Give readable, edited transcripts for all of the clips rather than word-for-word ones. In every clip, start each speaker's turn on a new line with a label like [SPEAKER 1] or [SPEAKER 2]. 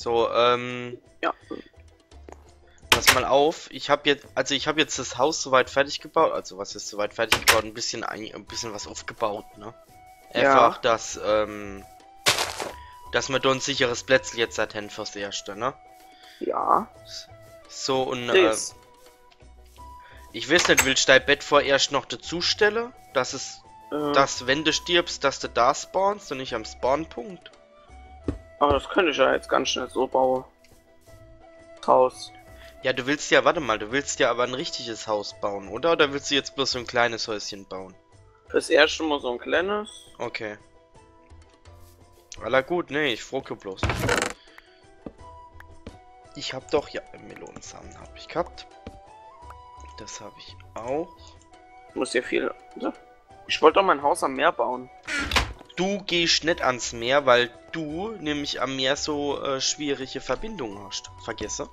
[SPEAKER 1] So,
[SPEAKER 2] Ja.
[SPEAKER 1] pass mal auf. Ich habe jetzt das Haus soweit fertig gebaut. Also, was ist soweit fertig gebaut? Ein bisschen was aufgebaut, ne? Einfach, dass wir da ein sicheres Plätzchen jetzt hatten fürs Erste, ne?
[SPEAKER 2] Ja.
[SPEAKER 1] So, und,
[SPEAKER 2] Das.
[SPEAKER 1] ich weiß nicht, willst du dein Bett vorerst noch dazu stellen? Dass, wenn du stirbst, dass du da spawnst und nicht am Spawnpunkt?
[SPEAKER 2] Aber das könnte ich ja jetzt ganz schnell so bauen. Haus.
[SPEAKER 1] Ja, du willst ja, warte mal, du willst ja aber ein richtiges Haus bauen, oder? Oder willst du jetzt bloß so ein kleines Häuschen bauen?
[SPEAKER 2] Fürs erste mal so ein kleines.
[SPEAKER 1] Okay. Aller gut, nee, ich frage bloß. Ich hab doch, ja, Melonensamen habe ich gehabt. Das habe ich auch.
[SPEAKER 2] Muss ja viel. Ich wollte doch mein Haus am Meer bauen.
[SPEAKER 1] Du gehst nicht ans Meer, weil du nämlich am Meer so schwierige Verbindungen hast. Vergesse.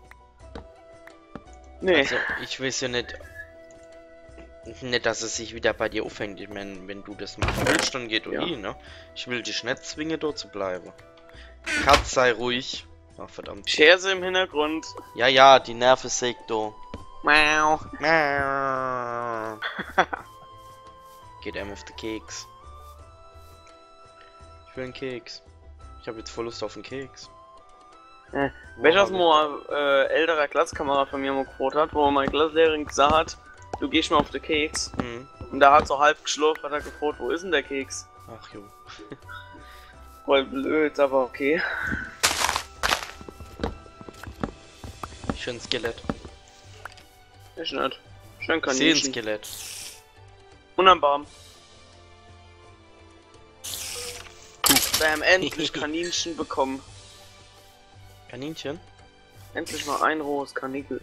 [SPEAKER 2] Nee.
[SPEAKER 1] Also, ich weiß ja nicht, dass es sich wieder bei dir aufhängt. Ich meine, wenn du das machen willst, dann geht du ne? Ich will dich nicht zwingen, dort zu bleiben. Katz, sei ruhig. Ach, verdammt.
[SPEAKER 2] Scherze im Hintergrund.
[SPEAKER 1] Ja, ja, die Nerven sägt du.
[SPEAKER 2] Miau.
[SPEAKER 1] Geht einem auf den Keks. Ich will einen Keks. Ich habe jetzt voll Lust auf einen Keks.
[SPEAKER 2] Welches mal älterer Klassenkamerad von mir mal gefragt hat, wo mein Klassenlehrerin gesagt hat, du gehst mal auf den Keks.
[SPEAKER 1] Mhm.
[SPEAKER 2] Und da hat so halb geschlurft, hat er gefragt, wo ist denn der Keks?
[SPEAKER 1] Ach jo.
[SPEAKER 2] Voll blöd, aber okay.
[SPEAKER 1] Schön Skelett.
[SPEAKER 2] Ist nicht. Schön
[SPEAKER 1] Sehen
[SPEAKER 2] Kaninchen.
[SPEAKER 1] Skelett.
[SPEAKER 2] Und am Baum. Wir haben endlich Kaninchen bekommen.
[SPEAKER 1] Kaninchen?
[SPEAKER 2] Endlich mal ein rohes Kanickel.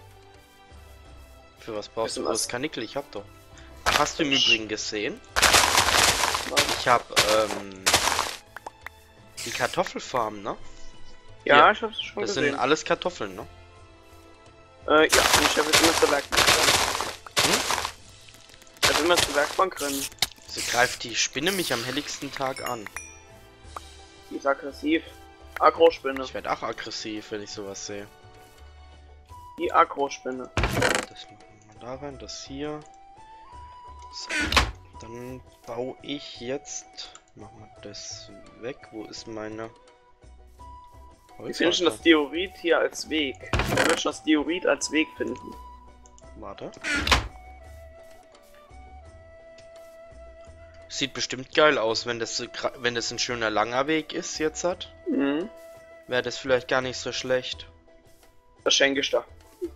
[SPEAKER 1] Für was brauchst du
[SPEAKER 2] Was?
[SPEAKER 1] das Kanickel? Ich hab doch. Ach, hast du im Übrigen gesehen?
[SPEAKER 2] Was?
[SPEAKER 1] Ich hab, die Kartoffelfarm, ne?
[SPEAKER 2] Ja,
[SPEAKER 1] Hier.
[SPEAKER 2] ich hab's schon
[SPEAKER 1] Das
[SPEAKER 2] gesehen.
[SPEAKER 1] sind alles Kartoffeln, ne?
[SPEAKER 2] Ja, und ich hab jetzt immer zur Werkbank rennen. Ich hab immer zur Werkbank rennen.
[SPEAKER 1] So greift die Spinne mich am helligsten Tag an.
[SPEAKER 2] Die ist aggressiv. Agrospinne.
[SPEAKER 1] Ich werde auch aggressiv, wenn ich sowas sehe.
[SPEAKER 2] Die Agrospinne.
[SPEAKER 1] Das machen wir mal da rein, das hier. So, dann baue ich jetzt. Machen wir das weg. Wo ist meine
[SPEAKER 2] Wir finden schon das Diorit hier als Weg. Wir würden schon das Diorit als Weg finden.
[SPEAKER 1] Warte. Sieht bestimmt geil aus, wenn das ein schöner langer Weg ist jetzt hat.
[SPEAKER 2] Mhm.
[SPEAKER 1] Wäre das vielleicht gar nicht so schlecht.
[SPEAKER 2] Das schenke ich da.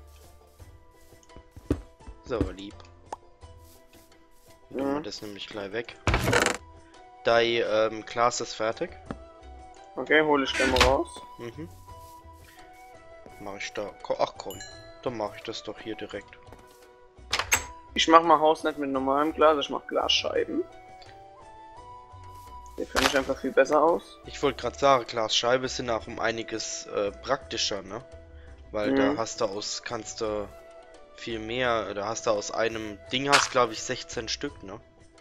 [SPEAKER 1] So, lieb. Dann tun wir
[SPEAKER 2] Mhm.
[SPEAKER 1] das nämlich gleich weg. Dein Glas ist fertig.
[SPEAKER 2] Okay, hole ich gleich mal raus.
[SPEAKER 1] Mhm. Mach ich da. Ach komm, dann mache ich das doch hier direkt.
[SPEAKER 2] Ich mach mal Haus nicht mit normalem Glas, ich mach Glasscheiben. Die finde ich einfach viel besser aus.
[SPEAKER 1] Ich wollte gerade sagen, Glasscheibe sind auch um einiges praktischer, ne? Weil da kannst du viel mehr, da hast du aus einem Ding glaube ich 16 Stück, ne?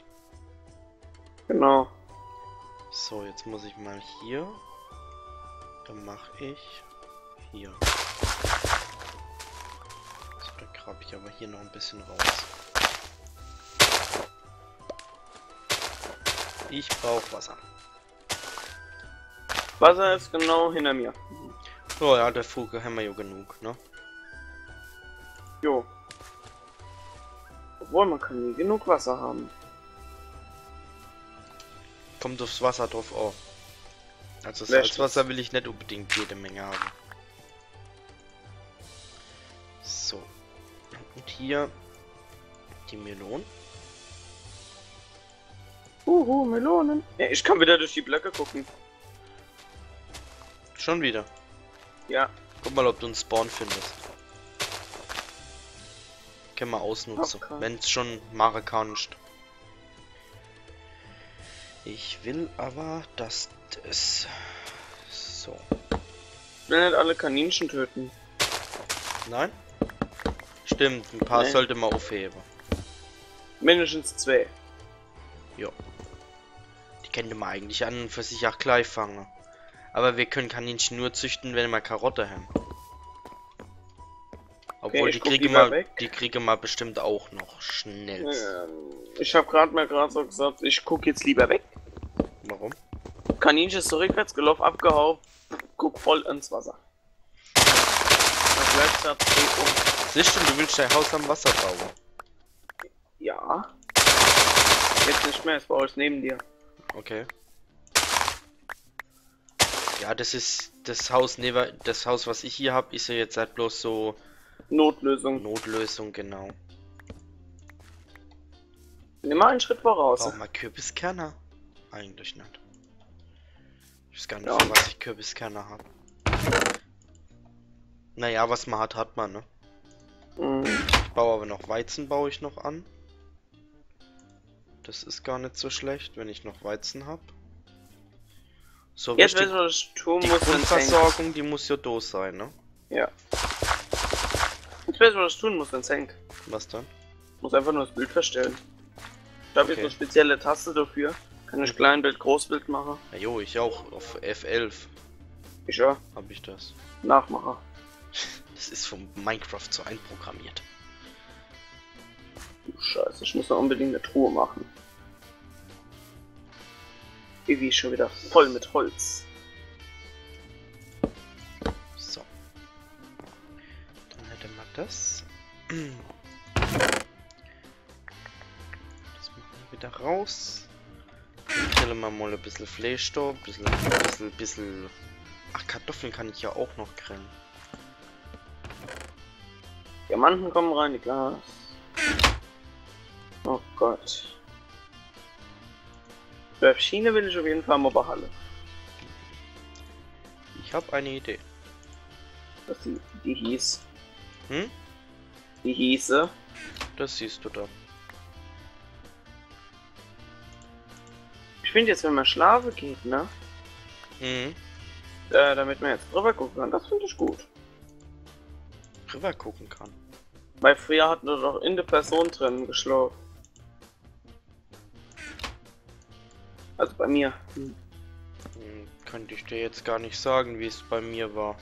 [SPEAKER 2] Genau.
[SPEAKER 1] So, jetzt muss ich mal hier. Dann mache ich hier. So, da grabe ich aber hier noch ein bisschen raus. Ich brauche Wasser.
[SPEAKER 2] Wasser ist genau hinter mir.
[SPEAKER 1] Oh ja, der Vogel haben wir ja genug, ne?
[SPEAKER 2] Jo. Obwohl, man kann nie genug Wasser haben.
[SPEAKER 1] Kommt aufs Wasser drauf auch. Also
[SPEAKER 2] Wer
[SPEAKER 1] Salzwasser will ich nicht unbedingt jede Menge haben. So. Und hier die Melonen.
[SPEAKER 2] Melonen. Ja, ich kann wieder durch die Blöcke gucken.
[SPEAKER 1] Schon wieder.
[SPEAKER 2] Ja.
[SPEAKER 1] Guck mal, ob du einen Spawn findest. Können wir ausnutzen,
[SPEAKER 2] Okay.
[SPEAKER 1] wenn es schon marokanisch. Ich will aber, dass das so.
[SPEAKER 2] Ich will nicht alle Kaninchen töten.
[SPEAKER 1] Nein? Stimmt, ein paar
[SPEAKER 2] Nee.
[SPEAKER 1] sollte man aufheben.
[SPEAKER 2] Mindestens 2.
[SPEAKER 1] Ja. Die könnte man eigentlich an und für sich auch gleich fangen. Aber wir können Kaninchen nur züchten, wenn wir Karotte haben. Obwohl
[SPEAKER 2] okay,
[SPEAKER 1] die kriege mal bestimmt auch noch schnell.
[SPEAKER 2] Ich habe gerade so gesagt, ich guck jetzt lieber weg.
[SPEAKER 1] Warum?
[SPEAKER 2] Kaninchen ist so rückwärts gelaufen, abgehauen, guck voll ins Wasser. Das bleibt da
[SPEAKER 1] Siehst du willst dein Haus am Wasser bauen?
[SPEAKER 2] Ja. Jetzt nicht mehr, es baue ich neben dir.
[SPEAKER 1] Okay. Ja, das ist das Haus, was ich hier habe, ist ja jetzt halt bloß so
[SPEAKER 2] Notlösung,
[SPEAKER 1] genau.
[SPEAKER 2] Nimm mal einen Schritt voraus.
[SPEAKER 1] Brauchen wir Kürbiskerne? Eigentlich nicht. Ich weiß gar nicht,
[SPEAKER 2] Ja.
[SPEAKER 1] für was ich Kürbiskerne habe. Naja, was man hat, hat man, ne? Ich baue aber noch Weizen, baue ich noch an. Das ist gar nicht so schlecht, wenn ich noch Weizen habe. So,
[SPEAKER 2] jetzt
[SPEAKER 1] wichtig,
[SPEAKER 2] weißt du, was ich tun
[SPEAKER 1] die
[SPEAKER 2] muss.
[SPEAKER 1] Grundversorgung, die muss ja da sein, ne?
[SPEAKER 2] Ja. Jetzt weißt du, was ich tun muss, wenn es hängt.
[SPEAKER 1] Was dann?
[SPEAKER 2] Ich muss einfach nur das Bild verstellen. Ich habe jetzt eine spezielle Taste dafür. Kann ich Kleinbild, Großbild machen.
[SPEAKER 1] Ja, jo, ich auch. Auf F11
[SPEAKER 2] Ich ja.
[SPEAKER 1] habe ich das.
[SPEAKER 2] Nachmacher.
[SPEAKER 1] Das ist von Minecraft so einprogrammiert.
[SPEAKER 2] Du Scheiße, ich muss noch unbedingt eine Truhe machen. Irgendwie schon wieder voll mit Holz.
[SPEAKER 1] So. Dann hätte man das. Das machen wir wieder raus. Dann grillen wir mal ein bisschen Fleisch da. Bisschen. Ach, Kartoffeln kann ich ja auch noch grillen.
[SPEAKER 2] Diamanten kommen rein, die Glas. Oh Gott. Für Schiene will ich auf jeden Fall Mobberhalle.
[SPEAKER 1] Ich habe eine Idee.
[SPEAKER 2] Was die hieß.
[SPEAKER 1] Hm?
[SPEAKER 2] Die hieße.
[SPEAKER 1] Das siehst du da.
[SPEAKER 2] Ich finde jetzt, wenn man schlafen geht, ne?
[SPEAKER 1] Mhm.
[SPEAKER 2] Damit man jetzt drüber gucken kann, das finde ich gut.
[SPEAKER 1] Rüber gucken kann.
[SPEAKER 2] Weil früher hatten wir doch in der Person drin geschlafen. Also bei mir.
[SPEAKER 1] Könnte ich dir jetzt gar nicht sagen, wie es bei mir war.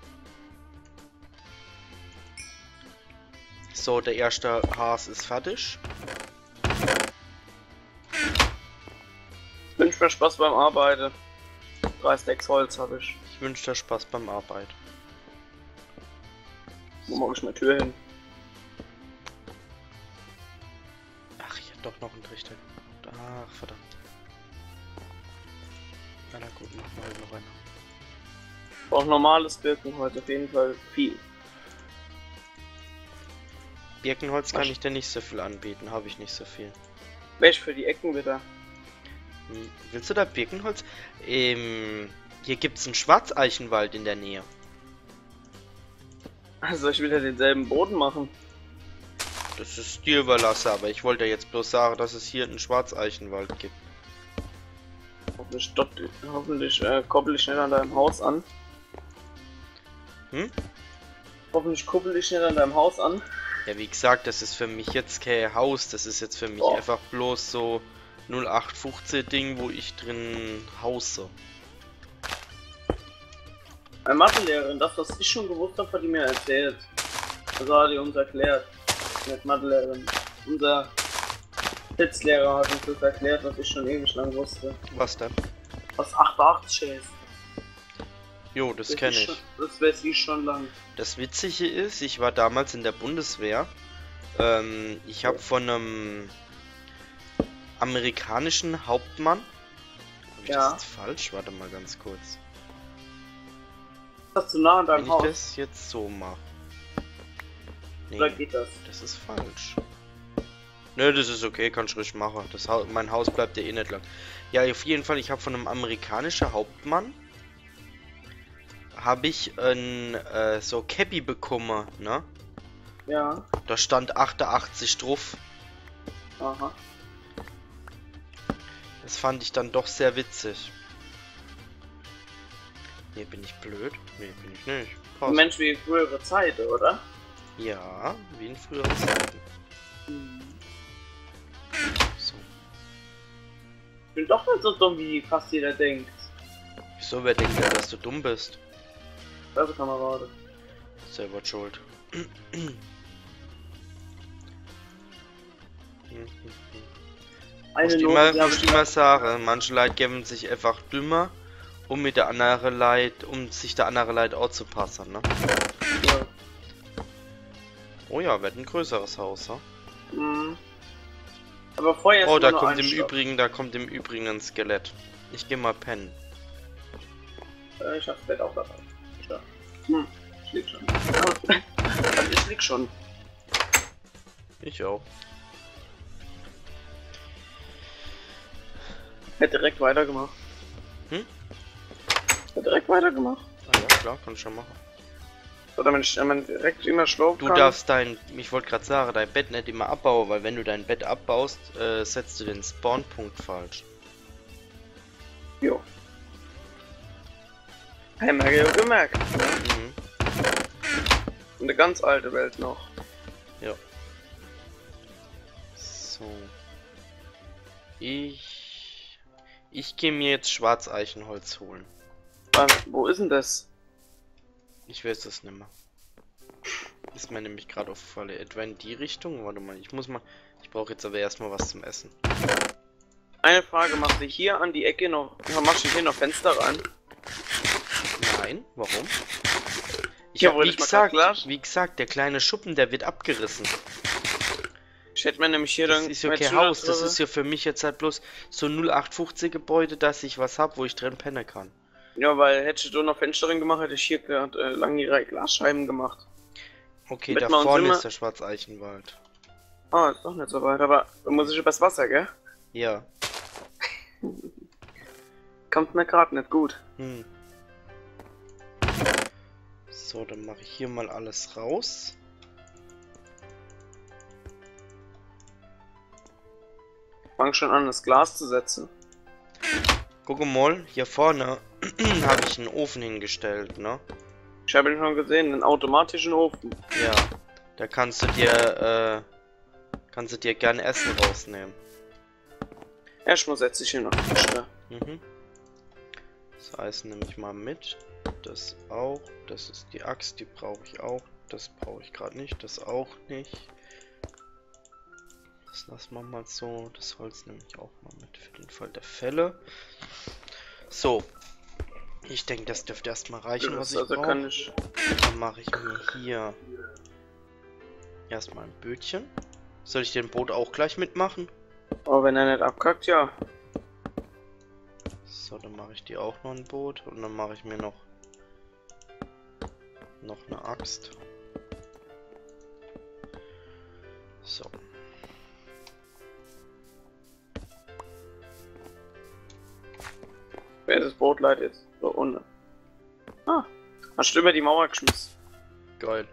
[SPEAKER 1] So, der erste Has ist fertig.
[SPEAKER 2] Ich wünsche mir Spaß beim Arbeiten. 3 Stacks Holz habe ich.
[SPEAKER 1] Ich wünsche dir Spaß beim Arbeiten.
[SPEAKER 2] Wo mache ich meine Tür hin?
[SPEAKER 1] Ach, hier doch noch ein Trichter. Ach, verdammt. Na gut, machen wir halt noch einer.
[SPEAKER 2] Auch normales Birkenholz auf jeden Fall viel.
[SPEAKER 1] Birkenholz kann ich dir nicht so viel anbieten, habe ich nicht so viel.
[SPEAKER 2] Welch für die Ecken wieder?
[SPEAKER 1] Willst du da Birkenholz? Hier gibt es einen Schwarzeichenwald in der Nähe.
[SPEAKER 2] Also ich will ja denselben Boden machen.
[SPEAKER 1] Das ist dir überlassen, aber ich wollte jetzt bloß sagen, dass es hier einen Schwarzeichenwald gibt.
[SPEAKER 2] Hoffentlich koppel ich nicht an deinem Haus an.
[SPEAKER 1] Hm?
[SPEAKER 2] Hoffentlich koppel ich nicht an deinem Haus an.
[SPEAKER 1] Ja, wie gesagt, das ist für mich jetzt kein Haus, das ist jetzt für mich einfach bloß so 0815 Ding, wo ich drin hause.
[SPEAKER 2] Meine Mathelehrerin, das was ich schon gewusst habe, hat die mir erzählt. Also hat die uns erklärt. Nicht Mathelehrerin. Unser Sitzlehrer hat uns das erklärt, was ich schon ewig lang wusste.
[SPEAKER 1] Was denn?
[SPEAKER 2] Was 88 ist.
[SPEAKER 1] Jo, das kenne ich.
[SPEAKER 2] Das weiß ich schon lang.
[SPEAKER 1] Das Witzige ist, ich war damals in der Bundeswehr. Ich habe von einem amerikanischen Hauptmann. Habe ich das jetzt falsch? Warte mal ganz kurz.
[SPEAKER 2] Das ist zu nah an deinem
[SPEAKER 1] Wenn
[SPEAKER 2] Haus.
[SPEAKER 1] ich das jetzt so mache. Nee,
[SPEAKER 2] Oder geht das?
[SPEAKER 1] das ist falsch. Nö, das ist okay, kannst du ruhig machen. Mein Haus bleibt ja eh nicht lang. Ja, auf jeden Fall, ich habe von einem amerikanischen Hauptmann habe ich ein so Cappy bekommen, ne?
[SPEAKER 2] Ja.
[SPEAKER 1] Da stand 88 drauf.
[SPEAKER 2] Aha.
[SPEAKER 1] Das fand ich dann doch sehr witzig. Nee, bin ich blöd? Nee, bin ich nicht. Passt.
[SPEAKER 2] Mensch, wie frühere Zeit, oder?
[SPEAKER 1] Ja, wie in früheren Zeiten. So.
[SPEAKER 2] Ich bin doch nicht so dumm, wie fast jeder denkt.
[SPEAKER 1] Wieso, wer denkt denn, dass du dumm bist?
[SPEAKER 2] Also Kamerade.
[SPEAKER 1] Selber schuld.
[SPEAKER 2] Eine
[SPEAKER 1] Muss ich immer sagen, manche Leute geben sich einfach dümmer, um mit der anderen Leute, um sich der andere Leute auch zu passen, ne?
[SPEAKER 2] Ja.
[SPEAKER 1] Oh ja, wird ein größeres Haus, ha?
[SPEAKER 2] Mhm. Aber vorher ist
[SPEAKER 1] Oh, da
[SPEAKER 2] nur
[SPEAKER 1] kommt
[SPEAKER 2] ein Stock.
[SPEAKER 1] im Übrigen ein Skelett. Ich geh mal pennen.
[SPEAKER 2] Ich hab's Bett auch dabei. Ja. Ich lieg schon. Also ich lieg schon.
[SPEAKER 1] Ich auch.
[SPEAKER 2] Hätte direkt weitergemacht.
[SPEAKER 1] Hm?
[SPEAKER 2] Hätte direkt weitergemacht.
[SPEAKER 1] Ah ja, klar, kann ich schon machen.
[SPEAKER 2] Oder wenn ich direkt immer schlafen
[SPEAKER 1] Du
[SPEAKER 2] kann.
[SPEAKER 1] darfst ich wollte gerade sagen, dein Bett nicht immer abbauen, weil wenn du dein Bett abbaust, setzt du den Spawnpunkt falsch.
[SPEAKER 2] Jo. Haben wir ja gemerkt.
[SPEAKER 1] Mhm.
[SPEAKER 2] Eine ganz alte Welt noch.
[SPEAKER 1] Ja. So. Ich gehe mir jetzt Schwarzeichenholz holen.
[SPEAKER 2] Wo ist denn das?
[SPEAKER 1] Ich weiß es nicht mehr. Ist mir nämlich gerade aufgefallen. Etwa in die Richtung? Warte mal, ich brauche jetzt aber erstmal was zum Essen.
[SPEAKER 2] Eine Frage, machst du hier an die Ecke noch, machst du hier noch Fenster rein?
[SPEAKER 1] Nein, warum?
[SPEAKER 2] Ja,
[SPEAKER 1] Hab, wie gesagt, der kleine Schuppen, der wird abgerissen.
[SPEAKER 2] Ich hätte mir nämlich hier
[SPEAKER 1] Das
[SPEAKER 2] dann...
[SPEAKER 1] ist ja kein Haus, das ist ja für mich jetzt halt bloß so ein 0815 Gebäude, dass ich was hab, wo ich drin pennen kann.
[SPEAKER 2] Ja, weil hättest du noch Fenster drin gemacht, hätte ich hier gerade lange Glasscheiben gemacht.
[SPEAKER 1] Okay,
[SPEAKER 2] Mit
[SPEAKER 1] da
[SPEAKER 2] wir uns
[SPEAKER 1] vorne
[SPEAKER 2] immer-
[SPEAKER 1] ist der Schwarzeichenwald.
[SPEAKER 2] Ah, ist doch nicht so weit, aber da muss ich übers Wasser, gell?
[SPEAKER 1] Ja.
[SPEAKER 2] Kommt mir gerade nicht gut.
[SPEAKER 1] Hm. So, dann mache ich hier mal alles raus.
[SPEAKER 2] Fang schon an, das Glas zu setzen.
[SPEAKER 1] Guck mal, hier vorne habe ich einen Ofen hingestellt, ne?
[SPEAKER 2] Ich habe ihn schon gesehen, einen automatischen Ofen.
[SPEAKER 1] Ja. Da kannst du dir gern Essen rausnehmen.
[SPEAKER 2] Erstmal setze ich hier noch Fische.
[SPEAKER 1] Mhm. Das Eisen nehme ich mal mit. Das auch. Das ist die Axt, die brauche ich auch. Das brauche ich gerade nicht. Das auch nicht. Das lassen wir mal so. Das Holz nehme ich auch mal mit für den Fall der Fälle. So. Ich denke, das dürfte erstmal reichen, was ich
[SPEAKER 2] Also
[SPEAKER 1] brauche.
[SPEAKER 2] kann ich...
[SPEAKER 1] Dann mache ich mir hier erstmal ein Bötchen. Soll ich den Boot auch gleich mitmachen?
[SPEAKER 2] Aber wenn er nicht abkackt, ja.
[SPEAKER 1] So, dann mache ich die auch noch ein Boot und dann mache ich mir noch eine Axt. So.
[SPEAKER 2] Wer ist das Bootleid jetzt? So unten. Ah, hast du über die Mauer geschmissen.
[SPEAKER 1] Geil.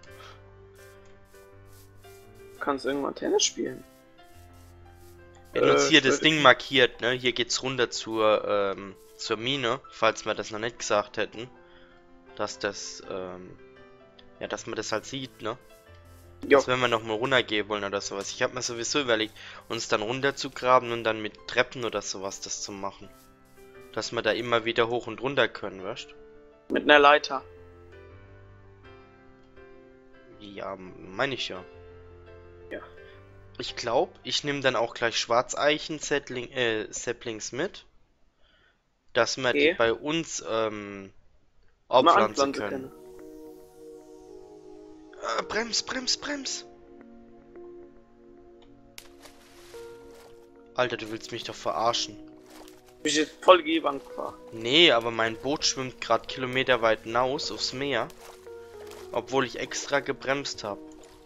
[SPEAKER 2] Kannst irgendwann Tennis spielen.
[SPEAKER 1] Wenn uns hier das Ding markiert, ne? Hier geht's runter zur Mine, falls wir das noch nicht gesagt hätten. Dass das, ja, dass man das halt sieht, ne?
[SPEAKER 2] Ja.
[SPEAKER 1] Dass wenn wir nochmal runtergehen wollen oder sowas. Ich habe mir sowieso überlegt, uns dann runter zu graben und dann mit Treppen oder sowas das zu machen. Dass wir da immer wieder hoch und runter können, weißt du?
[SPEAKER 2] Mit einer Leiter.
[SPEAKER 1] Ja, meine ich ja.
[SPEAKER 2] Ja.
[SPEAKER 1] Ich glaube, ich nehme dann auch gleich Schwarzeichen-Saplings mit. Dass wir die bei uns
[SPEAKER 2] Mal
[SPEAKER 1] aufpflanzen können. Brems, Brems, Brems! Alter, du willst mich doch verarschen.
[SPEAKER 2] Bin ich jetzt voll gegen die Wand gefahren.
[SPEAKER 1] Nee, aber mein Boot schwimmt gerade kilometerweit hinaus aufs Meer. Obwohl ich extra gebremst habe.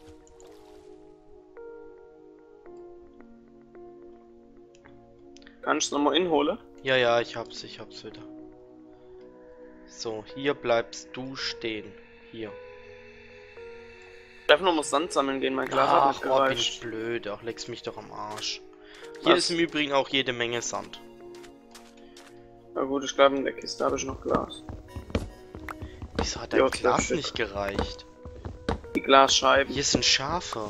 [SPEAKER 2] Kann ich es nochmal inholen?
[SPEAKER 1] Ja, ja, ich hab's wieder. So, hier bleibst du stehen. Hier.
[SPEAKER 2] Ich darf nochmal Sand sammeln gehen, mein Glas hat
[SPEAKER 1] Ach,
[SPEAKER 2] nicht
[SPEAKER 1] oh, bin
[SPEAKER 2] gereicht.
[SPEAKER 1] ich blöd. Ach, leck's mich doch am Arsch. Hier
[SPEAKER 2] Was?
[SPEAKER 1] ist im Übrigen auch jede Menge Sand.
[SPEAKER 2] Na gut, ich glaube in der Kiste habe ich noch Glas.
[SPEAKER 1] Wieso hat dein
[SPEAKER 2] Ja,
[SPEAKER 1] Glas
[SPEAKER 2] Stück.
[SPEAKER 1] nicht gereicht?
[SPEAKER 2] Die Glasscheiben.
[SPEAKER 1] Hier sind Schafe.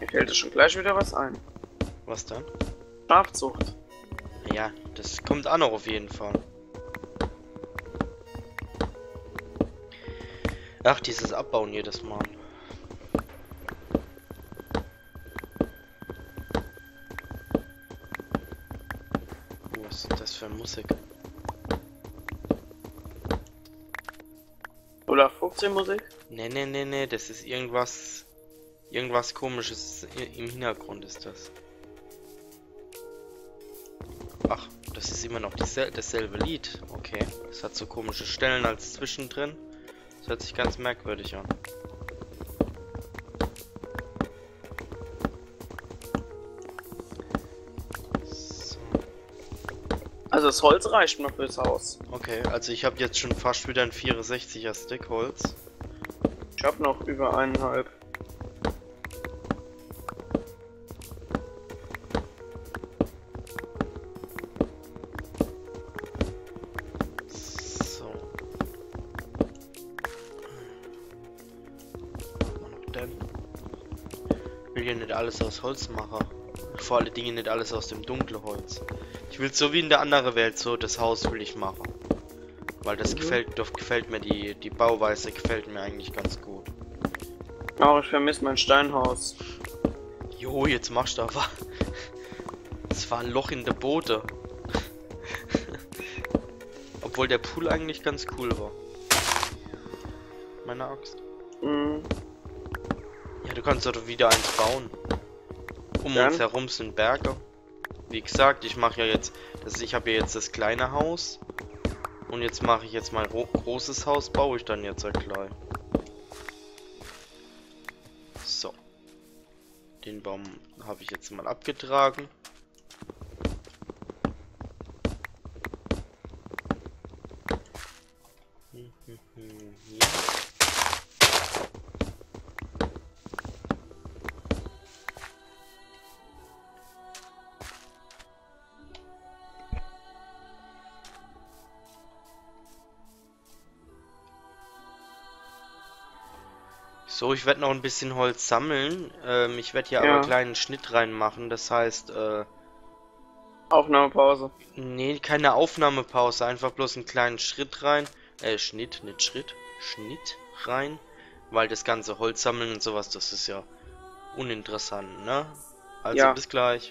[SPEAKER 2] Fällt dir schon gleich wieder was ein?
[SPEAKER 1] Was dann?
[SPEAKER 2] Schafzucht.
[SPEAKER 1] Ja, das kommt auch noch auf jeden Fall. Ach, dieses Abbauen jedes Mal. Was ist das für Musik?
[SPEAKER 2] Oder 15 Musik?
[SPEAKER 1] Nee, das ist irgendwas... Irgendwas Komisches im Hintergrund ist das. Ach, das ist immer noch dasselbe Lied. Okay, es hat so komische Stellen als zwischendrin. Das hört sich ganz merkwürdig an. So.
[SPEAKER 2] Also das Holz reicht noch fürs Haus.
[SPEAKER 1] Okay, also ich habe jetzt schon fast wieder ein 64er Stick Holz.
[SPEAKER 2] Ich habe noch über 1,5.
[SPEAKER 1] So. Ich will ja nicht alles aus Holz machen. Vor allen Dingen nicht alles aus dem dunklen Holz. Ich will so wie in der anderen Welt, so das Haus will ich machen. Weil das gefällt mir, die Bauweise gefällt mir eigentlich ganz gut.
[SPEAKER 2] Auch ich vermisse mein Steinhaus.
[SPEAKER 1] Jo, jetzt machst du aber. Es war ein Loch in der Boote. Obwohl der Pool eigentlich ganz cool war. Meine Axt.
[SPEAKER 2] Mhm.
[SPEAKER 1] Ja, du kannst doch wieder eins bauen. Um uns herum sind Berge. Wie gesagt, ich mache ja jetzt, ich habe ja jetzt das kleine Haus. Und jetzt mache ich jetzt mein großes Haus, baue ich dann jetzt klein. So. Den Baum habe ich jetzt mal abgetragen. Hier. So, ich werde noch ein bisschen Holz sammeln. Ich werde hier aber einen kleinen Schnitt reinmachen. Das heißt,
[SPEAKER 2] Aufnahmepause.
[SPEAKER 1] nee, keine Aufnahmepause. Einfach bloß einen kleinen Schritt rein. Schnitt, nicht Schritt. Schnitt rein. Weil das ganze Holz sammeln und sowas, das ist ja uninteressant, ne? Also bis gleich.